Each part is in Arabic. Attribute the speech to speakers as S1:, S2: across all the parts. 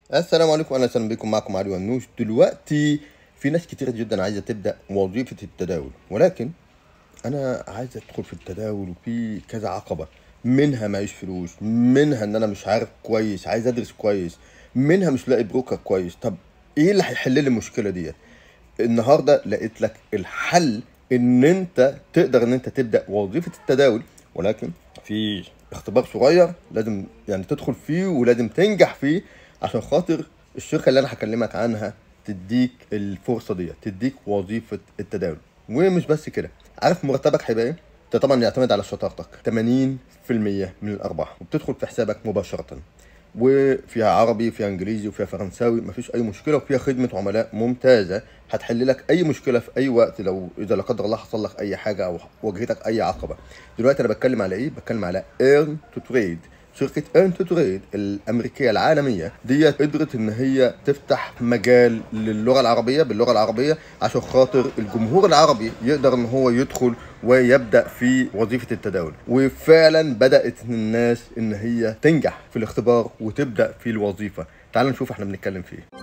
S1: السلام عليكم، اهلا وسهلا بكم. معكم علي ونوش. دلوقتي في ناس كتير جدا عايزه تبدا وظيفه التداول، ولكن انا عايز ادخل في التداول وفي كذا عقبه. منها معيش فلوس، منها ان انا مش عارف كويس، عايز ادرس كويس، منها مش لاقي بروكر كويس. طب ايه اللي هيحل لي المشكله ديت؟ النهارده لقيت لك الحل، ان انت تقدر ان انت تبدا وظيفه التداول، ولكن في اختبار صغير لازم يعني تدخل فيه ولازم تنجح فيه، عشان خاطر الشركه اللي انا هكلمك عنها تديك الفرصه دي، تديك وظيفه التداول. ومش بس كده، عارف مرتبك هيبقى ايه؟ ده طبعا يعتمد على شطارتك. 80% من الارباح وبتدخل في حسابك مباشره، وفيها عربي وفيها انجليزي وفيها فرنساوي، مفيش اي مشكله، وفيها خدمه عملاء ممتازه هتحل لك اي مشكله في اي وقت، لو اذا لا قدر الله حصل لك اي حاجه او واجهتك اي عقبه. دلوقتي انا بتكلم على ايه؟ بتكلم على ايرن تو تريد. شركة ايرن تو تريد الامريكيه العالميه ديت قدرت ان هي تفتح مجال للغه العربيه باللغه العربيه، عشان خاطر الجمهور العربي يقدر ان هو يدخل ويبدا في وظيفه التداول. وفعلا بدات الناس ان هي تنجح في الاختبار وتبدا في الوظيفه. تعال نشوف احنا بنتكلم في ايه.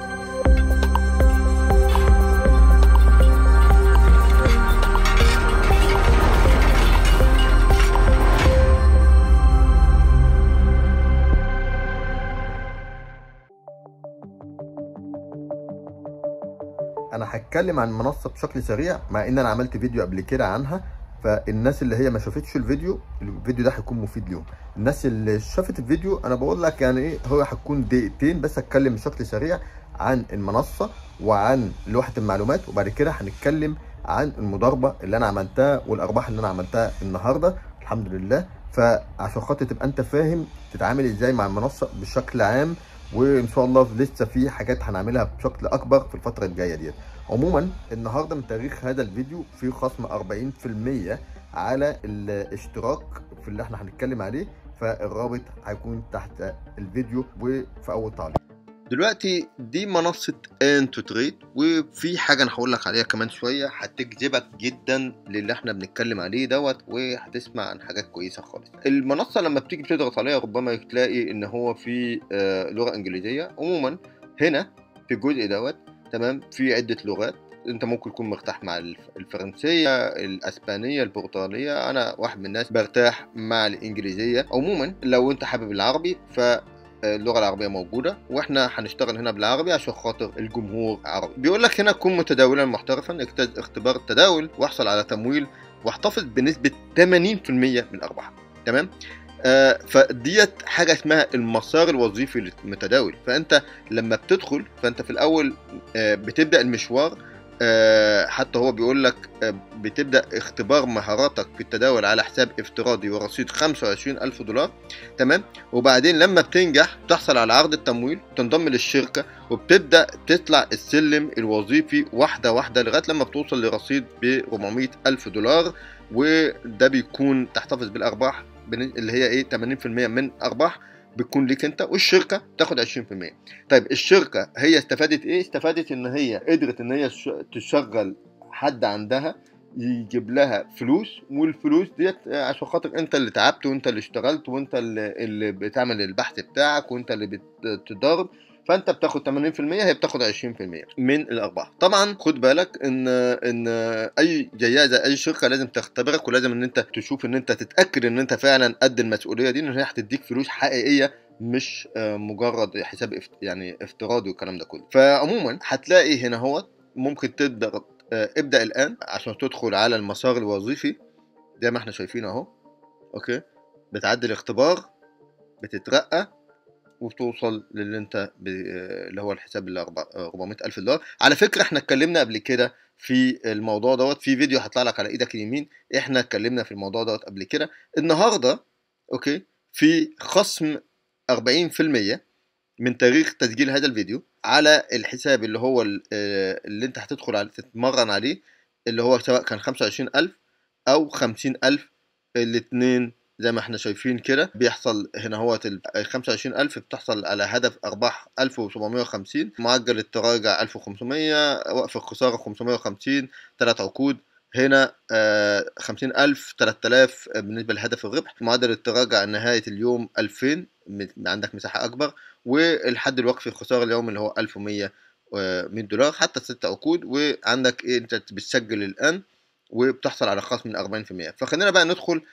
S1: انا هتكلم عن المنصه بشكل سريع، مع ان انا عملت فيديو قبل كده عنها، فالناس اللي هي ما شافتش الفيديو ده هيكون مفيد ليهم. الناس اللي شافت الفيديو انا بقول لك يعني ايه، هو هيكون دقيقتين بس. هتكلم بشكل سريع عن المنصه وعن لوحه المعلومات، وبعد كده هنتكلم عن المضاربه اللي انا عملتها والارباح اللي انا عملتها النهارده الحمد لله. فعشان خاطر تبقى انت فاهم تتعامل ازاي مع المنصه بشكل عام، وان شاء الله لسه في حاجات هنعملها بشكل اكبر في الفتره الجايه ديت. عموما النهارده من تاريخ هذا الفيديو في خصم 40% على الاشتراك في اللي احنا هنتكلم عليه، فالرابط هيكون تحت الفيديو وفي اول تعليق. دلوقتي دي منصة ان تو تريد، وفي حاجة انا هقول لك عليها كمان شوية هتجذبك جدا للي احنا بنتكلم عليه دوت، وهتسمع عن حاجات كويسة خالص. المنصة لما بتيجي بتضغط عليها ربما تلاقي ان هو في لغة انجليزية. عموما هنا في الجزء دوت تمام في عدة لغات، انت ممكن تكون مرتاح مع الفرنسية، الاسبانية، البرتغالية. انا واحد من الناس برتاح مع الانجليزية. عموما لو انت حابب العربي اللغة العربية موجودة، واحنا هنشتغل هنا بالعربي عشان خاطر الجمهور عربي. بيقول لك هنا كن متداولا محترفا، اجتاز اختبار التداول واحصل على تمويل واحتفظ بنسبة 80% من الأرباح. تمام. فديت حاجة اسمها المسار الوظيفي للمتداول. فأنت لما بتدخل فأنت في الأول بتبدأ المشوار. حتى هو بيقول لك بتبدأ اختبار مهاراتك في التداول على حساب افتراضي ورصيد 25,000 دولار. تمام. وبعدين لما بتنجح بتحصل على عرض التمويل وتنضم للشركة، وبتبدأ تطلع السلم الوظيفي واحدة واحدة لغاية لما بتوصل لرصيد ب 400,000 دولار. وده بيكون تحتفظ بالأرباح اللي هي ايه 80% من أرباح بتكون ليك انت، والشركه تاخد 20%. طيب الشركه هي استفادت ايه؟ استفادت ان هي قدرت ان هي تشغل حد عندها يجيب لها فلوس، والفلوس ديت عشان خاطر انت اللي تعبت وانت اللي اشتغلت وانت اللي بتعمل البحث بتاعك وانت اللي بتضرب. فانت بتاخد 80%، هي بتاخد 20% من الارباح. طبعا خد بالك ان اي جيازه اي شركه لازم تختبرك، ولازم ان انت تشوف ان انت تتاكد ان انت فعلا قد المسؤوليه دي، ان هي هتديك فلوس حقيقيه مش مجرد حساب يعني افتراضي والكلام ده كله. فعموما هتلاقي هنا هو ممكن تقدر ابدا الان عشان تدخل على المسار الوظيفي زي ما احنا شايفين اهو. اوكي. بتعدي الاختبار، بتترقى، وتوصل للي انت اللي هو الحساب اللي 400,000 دولار. على فكره احنا اتكلمنا قبل كده في الموضوع دوت، في فيديو هيطلع لك على ايدك اليمين، احنا اتكلمنا في الموضوع دوت قبل كده. النهارده اوكي في خصم 40% من تاريخ تسجيل هذا الفيديو على الحساب اللي هو اللي انت هتدخل على تتمرن عليه، اللي هو سواء كان 25,000 او 50,000. الاتنين زي ما احنا شايفين كده بيحصل هنا هو 25,000 بتحصل على هدف ارباح 1750، معدل التراجع 1500، وقف الخسارة 550، 3 عقود. هنا 50,000 3000 بالنسبة لهدف الربح، معدل التراجع نهاية اليوم 2000 عندك مساحة أكبر. والحد الوقفي الخسارة اليومي اللي هو 1100 $100 حتى 6 عقود. وعندك إيه، أنت بتسجل الآن وبتحصل على خصم من 40%. فخلينا بقى ندخل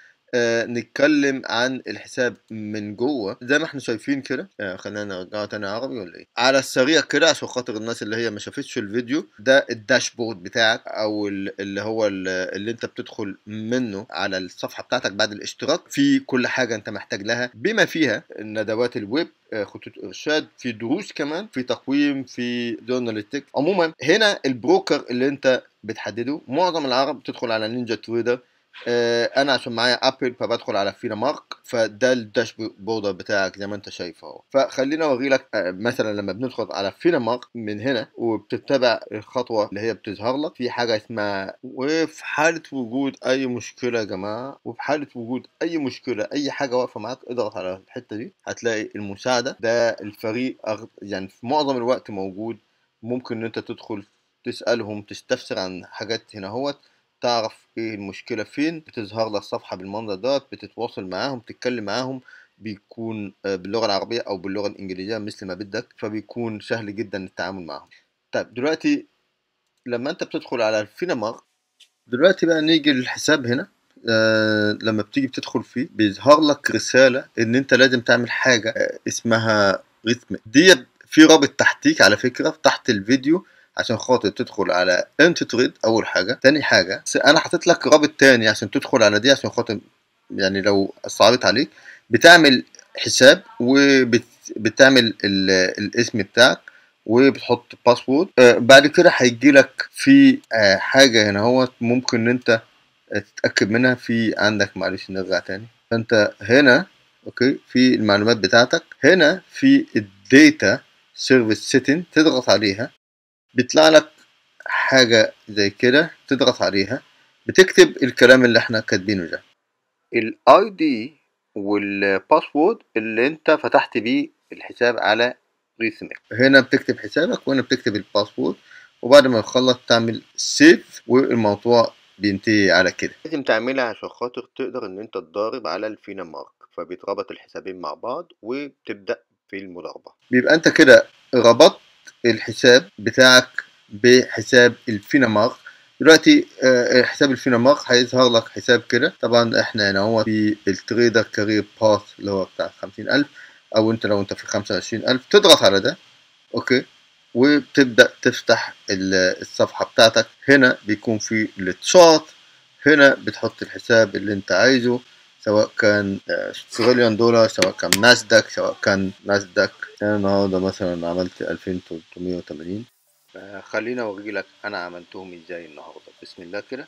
S1: نتكلم عن الحساب من جوه زي ما احنا شايفين كده. خلينا نرجعه تاني عربي ولا ايه، على السريع كده عشان خاطر الناس اللي هي ما شافتش الفيديو. ده الداشبورد بتاعك، او اللي هو اللي انت بتدخل منه على الصفحه بتاعتك بعد الاشتراك، في كل حاجه انت محتاج لها بما فيها ندوات الويب، خطوط ارشاد، في دروس كمان، في تقويم، في جورناليستيك. عموما هنا البروكر اللي انت بتحدده، معظم العرب بتدخل على نينجا تريدر. انا عشان معايا ابل فبدخل على فينا مارك، فده الداشبورد بتاعك زي ما انت شايف اهو. فخلينا اوري لك مثلا لما بندخل على فينا مارك من هنا وبتتبع الخطوه اللي هي بتظهر لك، في حاجه اسمها وفي حاله وجود اي مشكله يا جماعه، وفي حاله وجود اي مشكله، اي حاجه واقفه معاك، اضغط على الحته دي هتلاقي المساعده. ده الفريق يعني في معظم الوقت موجود. ممكن ان انت تدخل تسالهم، تستفسر عن حاجات هنا اهوت، تعرف ايه المشكلة فين. بتظهر لك صفحة بالمنظر ده، بتتواصل معاهم، تتكلم معاهم. بيكون باللغة العربية او باللغة الانجليزية مثل ما بدك، فبيكون سهل جدا التعامل معاهم. طيب دلوقتي لما انت بتدخل على الفينامار، دلوقتي بقى نيجي للحساب هنا. لما بتيجي بتدخل فيه بيظهر لك رسالة ان انت لازم تعمل حاجة اسمها ريتم دي. في رابط تحتيك على فكرة تحت الفيديو عشان خاطر تدخل على انت تريد. اول حاجة، تاني حاجة انا حاطط لك رابط تاني عشان تدخل على دي، عشان خاطر يعني لو صعبت عليك بتعمل حساب وبتعمل الاسم بتاعك وبتحط باسورد. بعد كده هيجي لك في حاجة هنا هو ممكن ان انت تتأكد منها. في عندك، معلش نرجع تاني، فانت هنا اوكي في المعلومات بتاعتك، هنا في الداتا سيرفيس سيتنج تضغط عليها، بيطلع لك حاجة زي كده تضغط عليها، بتكتب الكلام اللي احنا كاتبينه ده، الاي دي والباسورد اللي انت فتحت بيه الحساب على ريسمك. هنا بتكتب حسابك وهنا بتكتب الباسورد، وبعد ما تخلص تعمل سيف والموضوع بينتهي على كده. لازم تعملها عشان خاطر تقدر ان انت تضارب على الفينا مارك، فبيتربط الحسابين مع بعض وبتبدأ في المضاربة. بيبقى انت كده ربطت الحساب بتاعك بحساب الفينا مارك. دلوقتي حساب الفينامارك هيظهر لك حساب كده. طبعا احنا هنا هو في التريدر كارير باث اللي هو بتاع 50,000، او انت لو انت في 25,000 تضغط على ده اوكي، وبتبدأ تفتح الصفحة بتاعتك. هنا بيكون في التشارت، هنا بتحط الحساب اللي انت عايزه، سواء كان استراليان دولار، سواء كان ناسداك، سواء كان ناسداك. انا النهارده مثلا عملت 2380. خليني اوري لك انا عملتهم ازاي النهارده. بسم الله كده.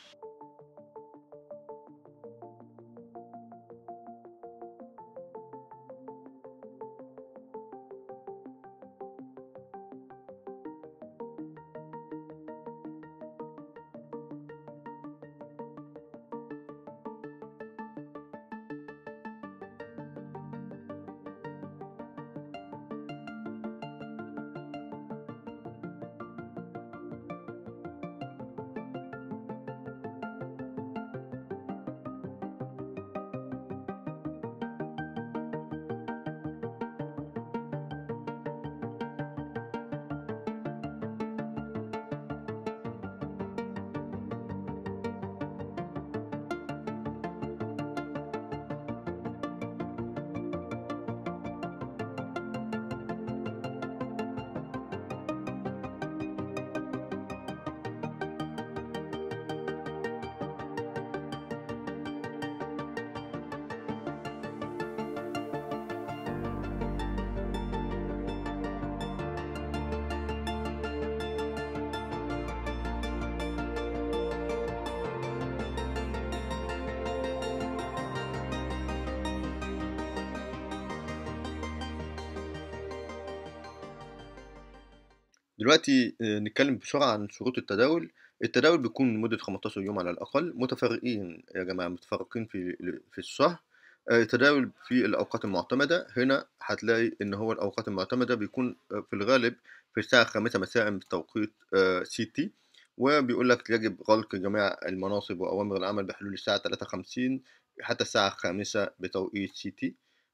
S1: دلوقتي نتكلم بسرعة عن شروط التداول. التداول بيكون لمدة 15 يوم على الأقل، متفرقين يا جماعة، متفرقين في الشهر. التداول في الأوقات المعتمدة، هنا هتلاقي إن هو الأوقات المعتمدة بيكون في الغالب في الساعة 5 مساء بتوقيت CT. وبيقول لك يجب غلق جميع المناصب وأوامر العمل بحلول الساعة 53 حتى الساعة 5 بتوقيت CT.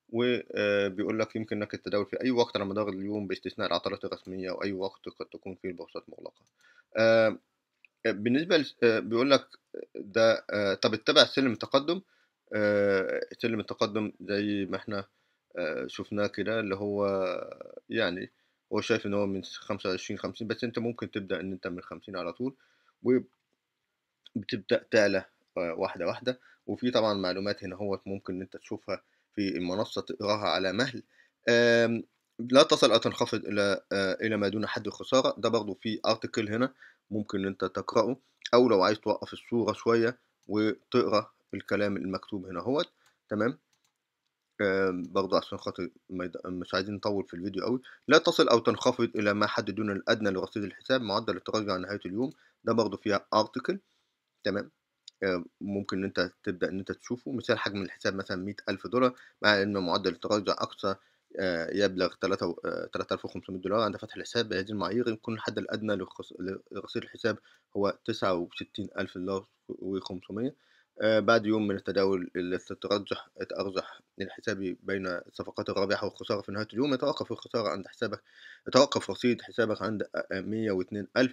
S1: وبيقول لك يمكنك التداول في أي وقت على مدار اليوم باستثناء العطلات الرسمية أو أي وقت قد تكون فيه البورصات مغلقة. آه، بالنسبة بيقول لك ده طب اتبع سلم التقدم. سلم التقدم زي ما احنا شفناه كده، اللي هو يعني هو شايف ان هو من 25 50، بس انت ممكن تبدأ ان انت من 50 على طول، وبتبدأ تعلى واحدة واحدة. وفي طبعا معلومات هنا هو ممكن ان انت تشوفها في المنصة تقراها على مهل. آم، لا تصل أو تنخفض إلى ما دون حد الخسارة. ده برضو في ارتكل هنا ممكن ان انت تقرأه، او لو عايز توقف الصورة شوية وتقرأ الكلام المكتوب هنا هو. تمام. برضه عشان خاطر مش عايزين نطول في الفيديو قوي. لا تصل او تنخفض الى ما حد دون الادنى لرصيد الحساب، معدل التراجع عن نهاية اليوم. ده برضه فيها ارتكل. تمام. ممكن ان انت تبدا ان انت تشوفه مثال حجم الحساب مثلا $100,000، مع ان معدل التراجع اقصى يبلغ 3500 دولار عند فتح الحساب. بهذه المعايير يكون الحد الادنى لرصيد الحساب هو $69,000 و500. بعد يوم من التداول التأرجح الحسابي بين الصفقات الرابحة والخسارة في نهاية اليوم، يتوقف الخسارة عند حسابك، يتوقف رصيد حسابك عند 102,000.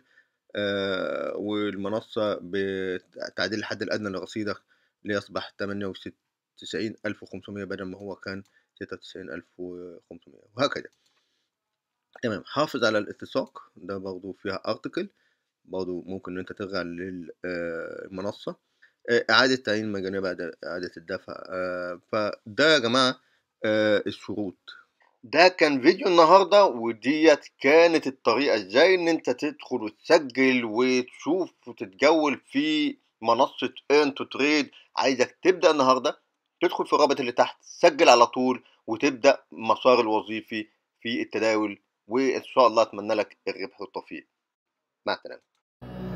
S1: والمنصة بتعديل الحد الأدنى لرصيدك ليصبح 98,500 بدل ما هو كان 96,500، وهكذا. تمام. حافظ على الاتساق. ده برضو فيها ارتكل، برضو ممكن ان انت ترجع للمنصة. إعادة تعيين مجانية بعد إعادة الدفع. فده يا جماعة الشروط. ده كان فيديو النهاردة، وديت كانت الطريقة ازاي ان انت تدخل وتسجل وتشوف وتتجول في منصة ايرن تو تريد. عايزك تبدأ النهاردة، تدخل في الرابط اللي تحت، تسجل على طول وتبدأ مسار الوظيفي في التداول، وإن شاء الله أتمنى لك الربح والتوفيق. مع السلامة.